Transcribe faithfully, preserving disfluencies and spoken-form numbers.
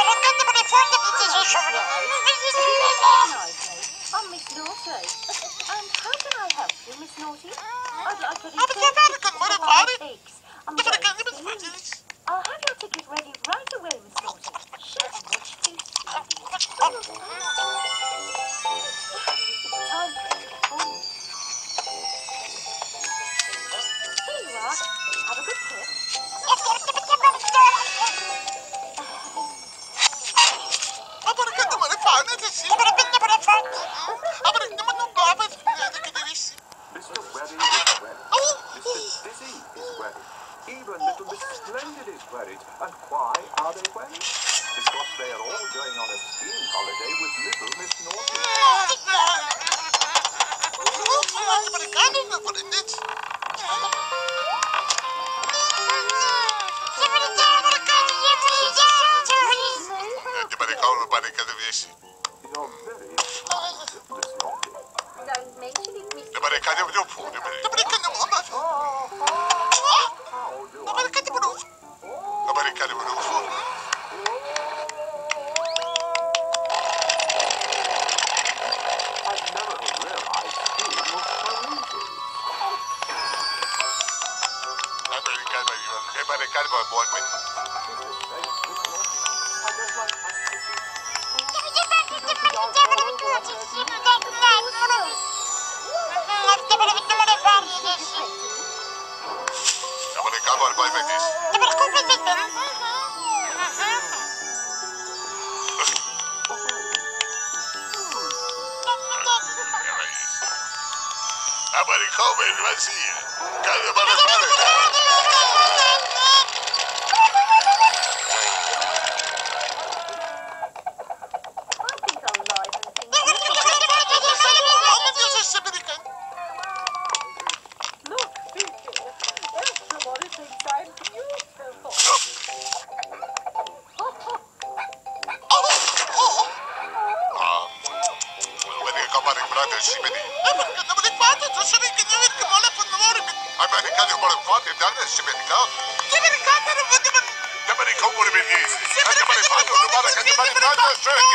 I'm Miss Naughty. Um, how can I help you, Miss Naughty? I'd like to eggs. I'm very pleased. I'll have your ticket ready right away, Miss Naughty. She's much too speedy. It's time for you to perform. Here you are. Have a good trip. Mister Wedding is wedding. Mister Dizzy is wedding. Even little Miss Splendid is wedding. And why are they wedding? Because they are all going on a skiing holiday with little Miss Naughty. You're very excited, Miss Naughty. Don't mention it, Miss Oh, how do I know? I never realized skiing was so easy. Americano,